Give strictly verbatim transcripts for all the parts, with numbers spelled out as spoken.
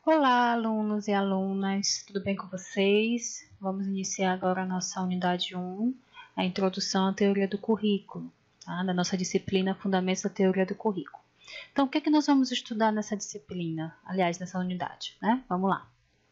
Olá, alunos e alunas, tudo bem com vocês? Vamos iniciar agora a nossa unidade um, a introdução à teoria do currículo, tá? Da nossa disciplina Fundamentos da Teoria do Currículo. Então, o que é que nós vamos estudar nessa disciplina, aliás, nessa unidade, né? Vamos lá.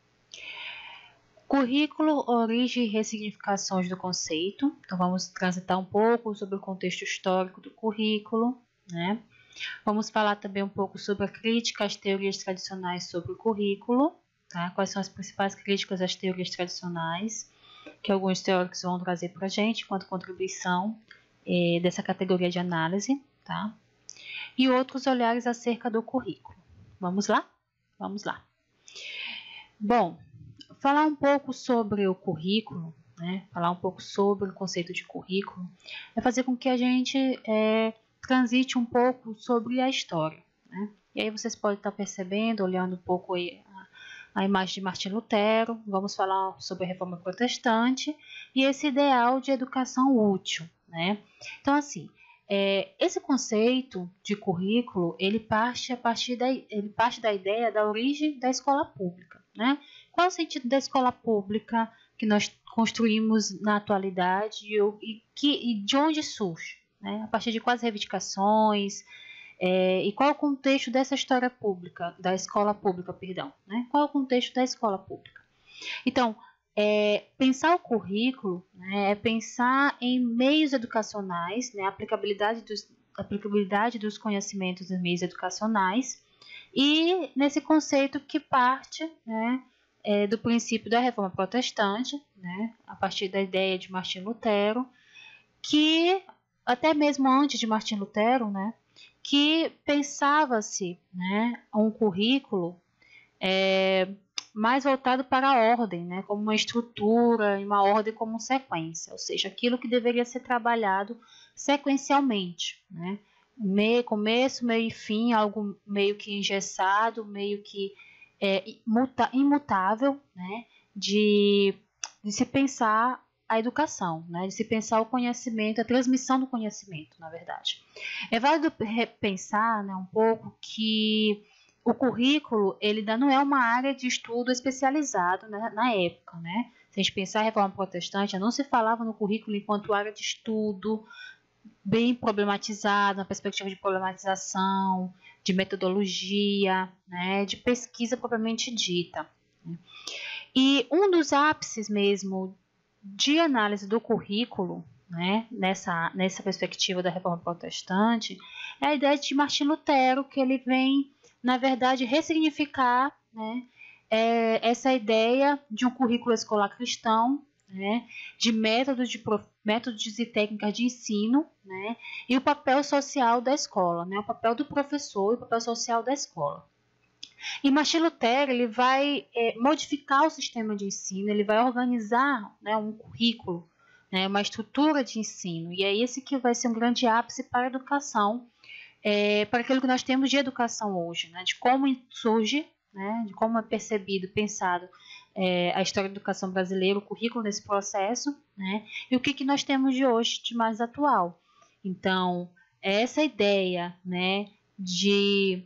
Currículo, origem e ressignificações do conceito. Então, vamos transitar um pouco sobre o contexto histórico do currículo, né? Vamos falar também um pouco sobre a crítica às teorias tradicionais sobre o currículo, tá? Quais são as principais críticas às teorias tradicionais, que alguns teóricos vão trazer para a gente, enquanto contribuição eh, dessa categoria de análise, tá? E outros olhares acerca do currículo. Vamos lá? Vamos lá. Bom, falar um pouco sobre o currículo, né? Falar um pouco sobre o conceito de currículo, é fazer com que a gente é, transite um pouco sobre a história, né? E aí vocês podem estar percebendo, olhando um pouco aí a, a imagem de Martim Lutero, vamos falar sobre a Reforma Protestante e esse ideal de educação útil, né? Então, assim, é, esse conceito de currículo, ele parte, a partir da, ele parte da ideia da origem da escola pública, né? Qual é o sentido da escola pública que nós construímos na atualidade e, e, que, e de onde surge? Né? A partir de quais reivindicações, é, e qual é o contexto dessa história pública, da escola pública, perdão, né? Qual é o contexto da escola pública? Então, é, pensar o currículo, né, é pensar em meios educacionais, né, a aplicabilidade dos, aplicabilidade dos conhecimentos em meios educacionais, e nesse conceito que parte, né, é, do princípio da Reforma Protestante, né, a partir da ideia de Martim Lutero, que até mesmo antes de Martim Lutero, né, que pensava-se, né, um currículo é, mais voltado para a ordem, né, como uma estrutura, uma ordem como sequência, ou seja, aquilo que deveria ser trabalhado sequencialmente, né, meio, começo, meio e fim, algo meio que engessado, meio que é, imuta, imutável, né, de, de se pensar a educação, né, de se pensar o conhecimento, a transmissão do conhecimento, na verdade. É válido pensar, né, um pouco que o currículo, ele ainda não é uma área de estudo especializado, né, na época, né? Se a gente pensar a Reforma Protestante, não se falava no currículo enquanto área de estudo bem problematizada, na perspectiva de problematização, de metodologia, né, de pesquisa propriamente dita. Né? E um dos ápices mesmo de análise do currículo, né, nessa, nessa perspectiva da Reforma Protestante, é a ideia de Martim Lutero, que ele vem, na verdade, ressignificar, né, é, essa ideia de um currículo escolar cristão, né, de métodos, de métodos e técnicas de ensino, né, e o papel social da escola, né, o papel do professor e o papel social da escola. E Martim Lutero, ele vai é, modificar o sistema de ensino, ele vai organizar, né, um currículo, né, uma estrutura de ensino, e é esse que vai ser um grande ápice para a educação, é, para aquilo que nós temos de educação hoje, né, de como surge, né, de como é percebido, pensado é, a história da educação brasileira, o currículo nesse processo, né, e o que, que nós temos de hoje de mais atual. Então, essa ideia, né, de,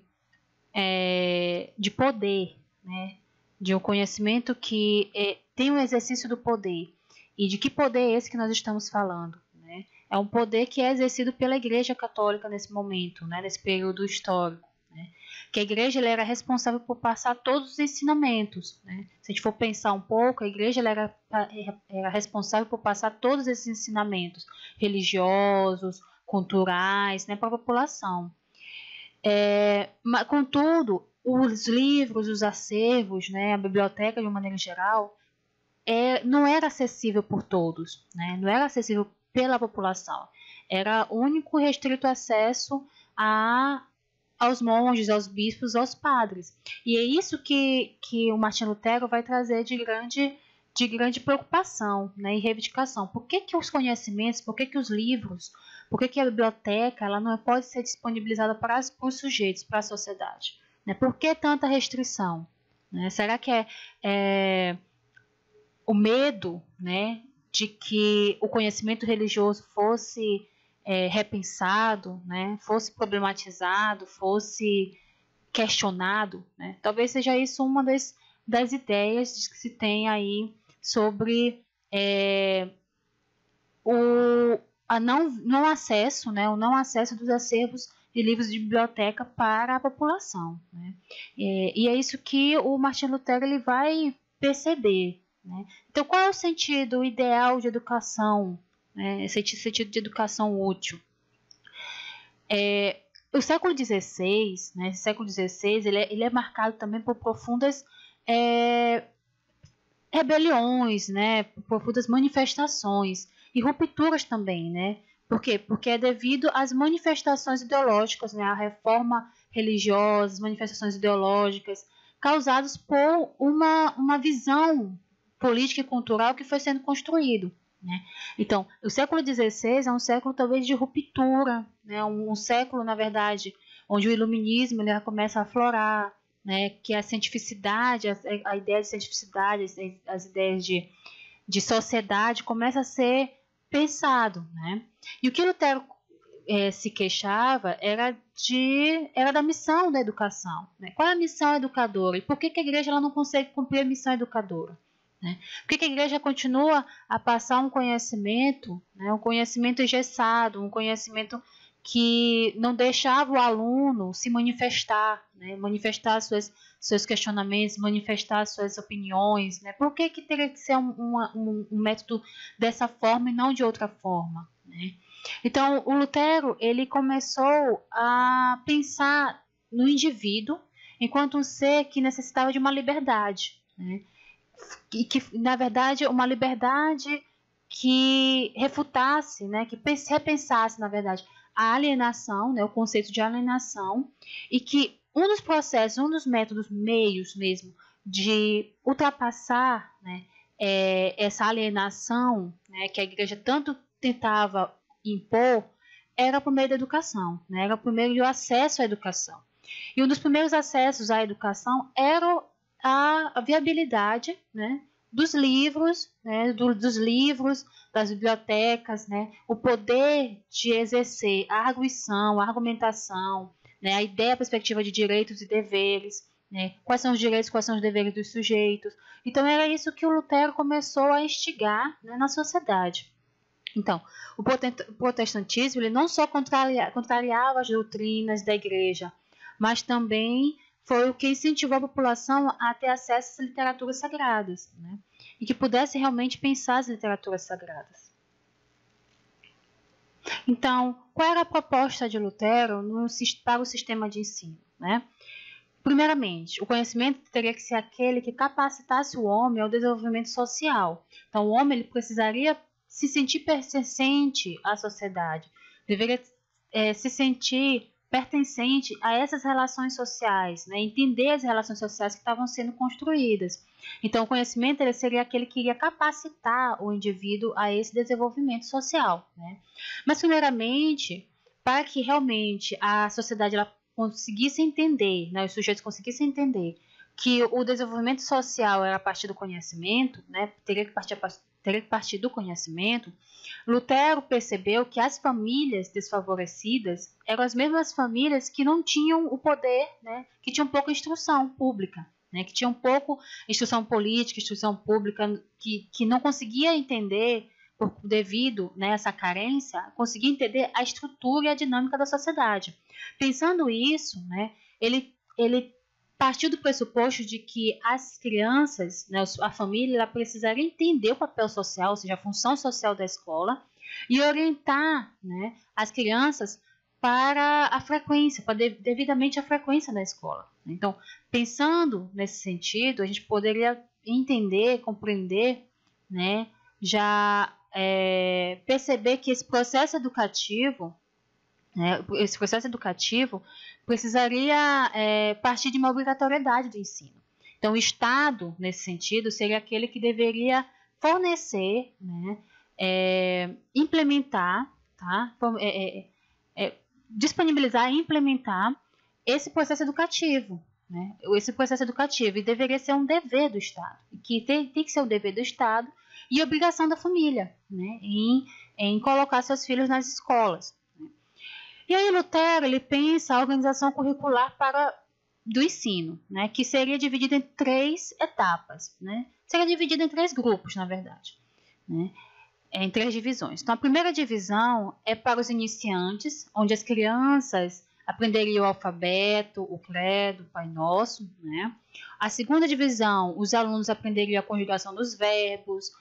é, de poder, né, de um conhecimento que é, tem um exercício do poder, e de que poder é esse que nós estamos falando? Né? É um poder que é exercido pela Igreja Católica nesse momento, né, nesse período histórico. Né? Que a Igreja ela era responsável por passar todos os ensinamentos. Né? Se a gente for pensar um pouco, a Igreja ela era, era responsável por passar todos esses ensinamentos religiosos, culturais, né, para a população. É, mas, contudo, os livros, os acervos, né, a biblioteca de uma maneira geral, É, não era acessível por todos, né? Não era acessível pela população. Era único restrito acesso a, aos monges, aos bispos, aos padres. E é isso que, que o Martim Lutero vai trazer de grande, de grande preocupação, né, e reivindicação. Por que, que os conhecimentos, por que, que os livros, por que, que a biblioteca ela não pode ser disponibilizada para, as, para os sujeitos, para a sociedade? Né? Por que tanta restrição? Né? Será que é... é o medo, né, de que o conhecimento religioso fosse é, repensado, né, fosse problematizado, fosse questionado, né? Talvez seja isso uma das, das ideias que se tem aí sobre é, o a não, não acesso, né? O não acesso dos acervos de livros de biblioteca para a população, né? É, e é isso que o Martinho Lutero ele vai perceber, né? Então, qual é o sentido ideal de educação, né? Esse sentido de educação útil? É, o século dezesseis, né, esse século dezesseis, ele é, ele é marcado também por profundas é, rebeliões, né, por profundas manifestações e rupturas também, né? Por quê? Porque é devido às manifestações ideológicas, né, a reforma religiosa, as manifestações ideológicas causadas por uma, uma visão política e cultural que foi sendo construído. Né? Então, o século dezesseis é um século talvez de ruptura, né? um, um século, na verdade, onde o iluminismo ele já começa a aflorar, né? Que a cientificidade, a, a ideia de cientificidade, as, as ideias de, de sociedade começa a ser pensado. Né? E o que Lutero é, se queixava era, de, era da missão da educação. Né? Qual é a missão educadora? E por que, que a igreja ela não consegue cumprir a missão educadora? Né? Por que a igreja continua a passar um conhecimento, né, um conhecimento engessado, um conhecimento que não deixava o aluno se manifestar, né, manifestar suas, seus questionamentos, manifestar suas opiniões? Né? Por que, que teria que ser um, um, um método dessa forma e não de outra forma? Né? Então, o Lutero ele começou a pensar no indivíduo enquanto um ser que necessitava de uma liberdade, né? E que, na verdade, uma liberdade que refutasse, né, que repensasse, na verdade, a alienação, né, o conceito de alienação, e que um dos processos, um dos métodos, meios mesmo, de ultrapassar, né, é, essa alienação, né, que a igreja tanto tentava impor, era por meio da educação, né, era por meio do acesso à educação. E um dos primeiros acessos à educação era a viabilidade, né, dos livros, né, do, dos livros, das bibliotecas, né, o poder de exercer a arguição, a argumentação, né, a ideia, a perspectiva de direitos e deveres, né, quais são os direitos, quais são os deveres dos sujeitos. Então era isso que o Lutero começou a instigar, né, na sociedade. Então, o protestantismo ele não só contraria, contrariava as doutrinas da igreja, mas também foi o que incentivou a população a ter acesso às literaturas sagradas, né? E que pudesse realmente pensar as literaturas sagradas. Então, qual era a proposta de Lutero no, para o sistema de ensino? Né? Primeiramente, o conhecimento teria que ser aquele que capacitasse o homem ao desenvolvimento social. Então, o homem ele precisaria se sentir pertencente à sociedade, deveria é, se sentir pertencente a essas relações sociais, né? Entender as relações sociais que estavam sendo construídas. Então, o conhecimento ele seria aquele que iria capacitar o indivíduo a esse desenvolvimento social. Né? Mas, primeiramente, para que realmente a sociedade ela conseguisse entender, né, os sujeitos conseguissem entender que o desenvolvimento social era a partir do conhecimento, né, teria que partir, teria que partir do conhecimento, Lutero percebeu que as famílias desfavorecidas eram as mesmas famílias que não tinham o poder, né, que tinham pouca instrução pública, né, que tinham pouco instrução política, instrução pública, que, que não conseguia entender, por, devido né, a essa carência, conseguia entender a estrutura e a dinâmica da sociedade. Pensando isso, né, ele, ele partiu do pressuposto de que as crianças, né, a família, ela precisaria entender o papel social, ou seja, a função social da escola, e orientar né, as crianças para a frequência, para devidamente a frequência da escola. Então, pensando nesse sentido, a gente poderia entender, compreender, né, já é, perceber que esse processo educativo, né, esse processo educativo precisaria é, partir de uma obrigatoriedade do ensino. Então, o Estado, nesse sentido, seria aquele que deveria fornecer, né, é, implementar, tá, é, é, é, disponibilizar e implementar esse processo educativo, né, esse processo educativo, e deveria ser um dever do Estado, que tem, tem que ser um dever do Estado e obrigação da família, né, em, em colocar seus filhos nas escolas. E aí Lutero ele pensa a organização curricular para do ensino, né, que seria dividido em três etapas, né, seria dividido em três grupos, na verdade, né, em três divisões. Então, a primeira divisão é para os iniciantes, onde as crianças aprenderiam o alfabeto, o credo, o Pai Nosso, né. A segunda divisão, os alunos aprenderiam a conjugação dos verbos,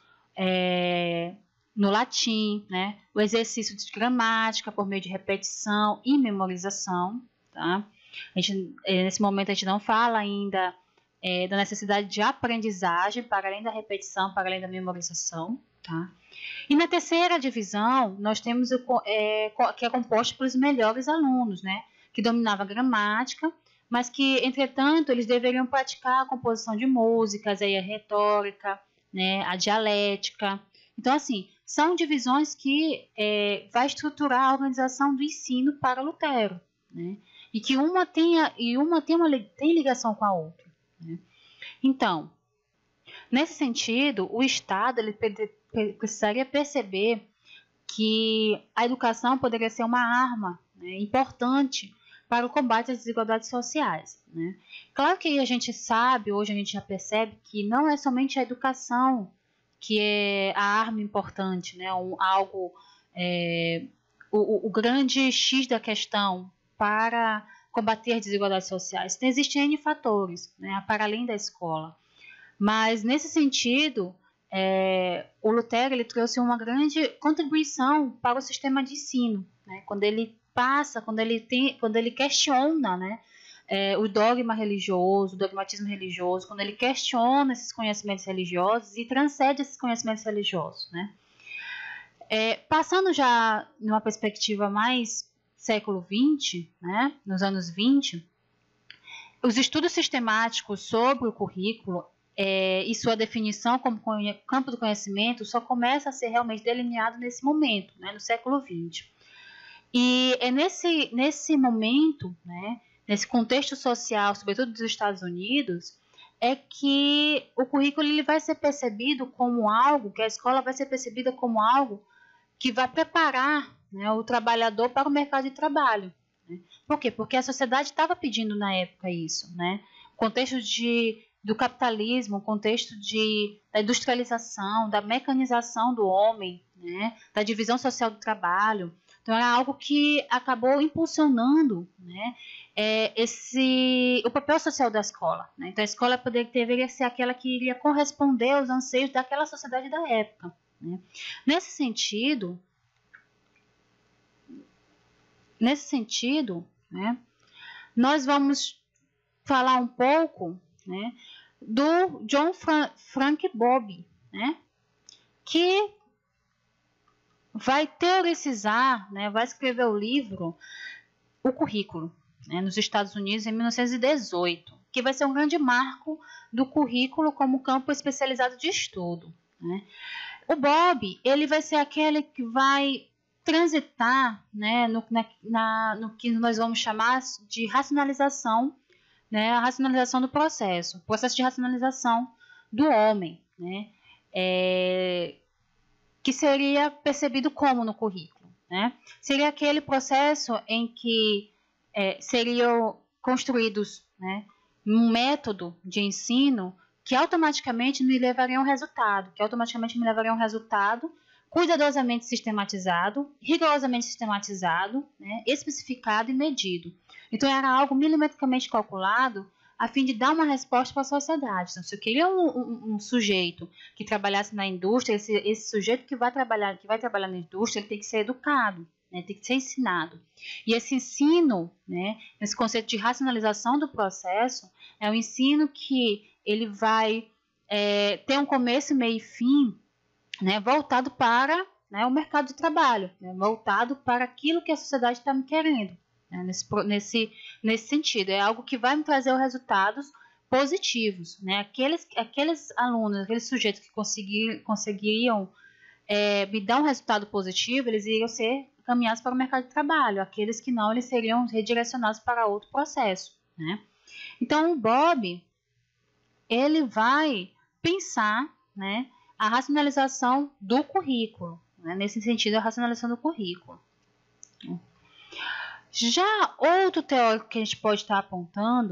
é, no latim, né, o exercício de gramática por meio de repetição e memorização, tá? A gente, nesse momento a gente não fala ainda é, da necessidade de aprendizagem para além da repetição, para além da memorização, tá? E na terceira divisão nós temos o, é, que é composto pelos melhores alunos, né, que dominavam a gramática, mas que entretanto eles deveriam praticar a composição de músicas, aí a retórica, né, a dialética. Então, assim, são divisões que é, vai estruturar a organização do ensino para Lutero, né? E que uma tenha e uma tem, uma, tem ligação com a outra, né? Então, nesse sentido, o Estado ele precisaria perceber que a educação poderia ser uma arma, né, importante para o combate às desigualdades sociais, né? Claro que a gente sabe, hoje a gente já percebe que não é somente a educação que é a arma importante, né? Um, algo, é, o, o grande X da questão para combater as desigualdades sociais. Então, existem N fatores, né, para além da escola. Mas, nesse sentido, é, o Lutero ele trouxe uma grande contribuição para o sistema de ensino, né? Quando ele passa, quando ele, tem, quando ele questiona, né, é, o dogma religioso, o dogmatismo religioso, quando ele questiona esses conhecimentos religiosos e transcende esses conhecimentos religiosos, né? É, passando já numa perspectiva mais século vinte, né, nos anos vinte, os estudos sistemáticos sobre o currículo é, e sua definição como campo do conhecimento só começa a ser realmente delineado nesse momento, né, no século vinte. E é nesse, nesse momento, né, nesse contexto social, sobretudo dos Estados Unidos, é que o currículo ele vai ser percebido como algo, que a escola vai ser percebida como algo que vai preparar, né, o trabalhador para o mercado de trabalho, né? Por quê? Porque a sociedade estava pedindo na época isso, né? O contexto de, do capitalismo, o contexto de, da industrialização, da mecanização do homem, né, da divisão social do trabalho. Então, era algo que acabou impulsionando, né, é, esse, o papel social da escola, né? Então, a escola poderia, deveria ser aquela que iria corresponder aos anseios daquela sociedade da época, né? Nesse sentido, nesse sentido, né, nós vamos falar um pouco, né, do John Fra Frank Bowlby, né, que vai teorizar, né, vai escrever o livro O Currículo, né, nos Estados Unidos em mil novecentos e dezoito, que vai ser um grande marco do currículo como campo especializado de estudo, né. O Bowlby, ele vai ser aquele que vai transitar, né, no, na, na, no que nós vamos chamar de racionalização, né, a racionalização do processo, o processo de racionalização do homem, né, é, que seria percebido como no currículo, né? Seria aquele processo em que é, seriam construídos, né, um método de ensino que automaticamente me levaria a um resultado, que automaticamente me levaria a um resultado cuidadosamente sistematizado, rigorosamente sistematizado, né, especificado e medido. Então, era algo milimetricamente calculado a fim de dar uma resposta para a sociedade. Então, se eu queria um, um, um sujeito que trabalhasse na indústria, esse, esse sujeito que vai trabalhar, que vai trabalhar na indústria, ele tem que ser educado, né, tem que ser ensinado. E esse ensino, né, esse conceito de racionalização do processo, é um ensino que ele vai é, ter um começo, meio e fim, né, voltado para, né, o mercado de trabalho, né, voltado para aquilo que a sociedade está me querendo, né, nesse, nesse, nesse sentido. É algo que vai me trazer resultados positivos, né? Aqueles, aqueles alunos, aqueles sujeitos que conseguir, conseguiriam é, me dar um resultado positivo, eles iriam ser caminhados para o mercado de trabalho. Aqueles que não, eles seriam redirecionados para outro processo, né? Então, o Bowlby, ele vai pensar, né, a racionalização do currículo, né? Nesse sentido, a racionalização do currículo. Já outro teórico que a gente pode estar apontando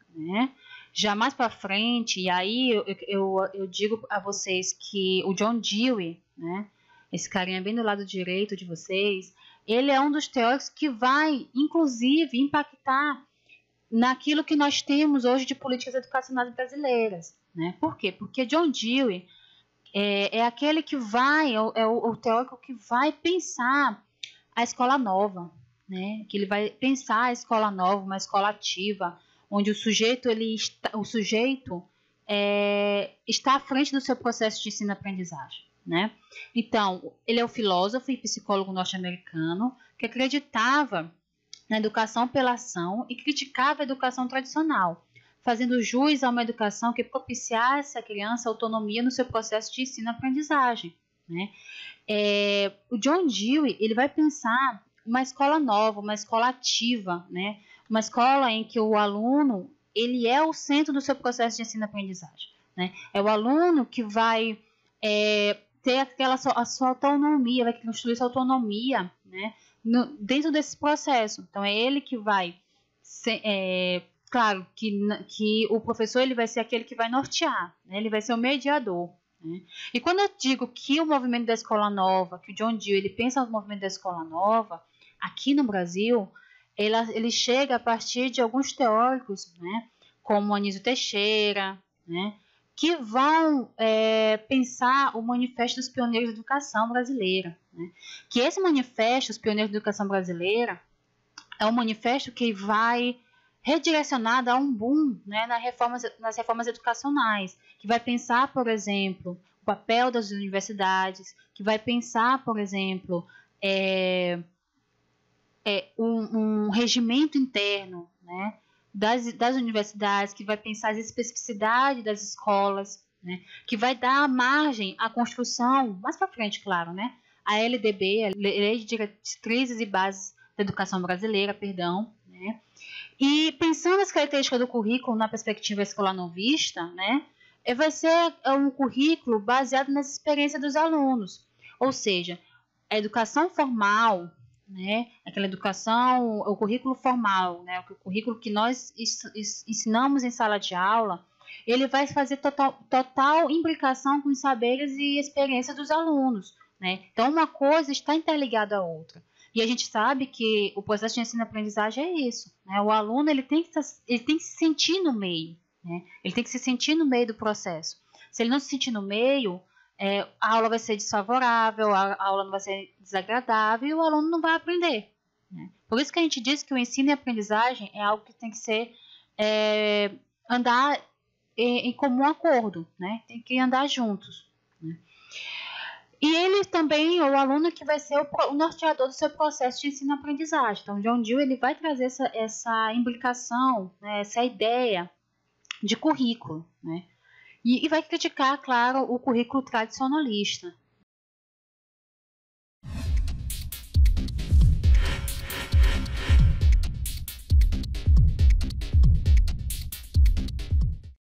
né? Já mais para frente, e aí eu, eu, eu digo a vocês que o John Dewey, né, esse carinha bem do lado direito de vocês, ele é um dos teóricos que vai, inclusive, impactar naquilo que nós temos hoje de políticas educacionais brasileiras, né? Por quê? Porque John Dewey é, é aquele que vai, é, o, é o teórico que vai pensar a escola nova, né? Que ele vai pensar a escola nova, uma escola ativa, onde o sujeito, ele está, o sujeito é, está à frente do seu processo de ensino-aprendizagem, né? Então, ele é um filósofo e psicólogo norte-americano que acreditava na educação pela ação e criticava a educação tradicional, fazendo jus a uma educação que propiciasse à criança autonomia no seu processo de ensino-aprendizagem, né? É, o John Dewey, ele vai pensar uma escola nova, uma escola ativa, né? Uma escola em que o aluno, ele é o centro do seu processo de ensino-aprendizagem, né? É o aluno que vai é, ter aquela a sua autonomia, vai construir sua autonomia, né? No, dentro desse processo. Então é ele que vai ser, é, claro que, que o professor, ele vai ser aquele que vai nortear, né? Ele vai ser o mediador, né? E quando eu digo que o movimento da escola nova, que o John Dewey, ele pensa no movimento da escola nova, aqui no Brasil, ele, ele chega a partir de alguns teóricos, né, como Anísio Teixeira, né, que vão é, pensar o Manifesto dos Pioneiros da Educação Brasileira, né? Que esse manifesto, os Pioneiros da Educação Brasileira, é um manifesto que vai redirecionado a um boom, né, nas, reformas, nas reformas educacionais, que vai pensar, por exemplo, o papel das universidades, que vai pensar, por exemplo, é, é, um, um regimento interno, né, das, das universidades, que vai pensar as especificidades das escolas, né, que vai dar margem à construção, mais para frente, claro, né, a L D B, a Lei de Diretrizes e Bases da Educação Brasileira, perdão, né. E pensando nas características do currículo na perspectiva escolar novista, né, vai ser um currículo baseado nas experiências dos alunos, ou seja, a educação formal, né, aquela educação, o currículo formal, né, o currículo que nós ensinamos em sala de aula, ele vai fazer total, total implicação com os saberes e experiências dos alunos, né? Então, uma coisa está interligada à outra. E a gente sabe que o processo de ensino-aprendizagem é isso, né? O aluno, ele tem, que, ele tem que se sentir no meio, né? Ele tem que se sentir no meio do processo. Se ele não se sentir no meio, é, a aula vai ser desfavorável, a, a aula não vai ser desagradável e o aluno não vai aprender, né? Por isso que a gente diz que o ensino e a aprendizagem é algo que tem que ser é, andar em, em comum acordo, né? Tem que andar juntos, né? E ele também, o aluno que vai ser o, o norteador do seu processo de ensino-aprendizagem. Então, John Dewey, ele vai trazer essa, essa implicação, né, essa ideia de currículo, né? E, e vai criticar, claro, o currículo tradicionalista,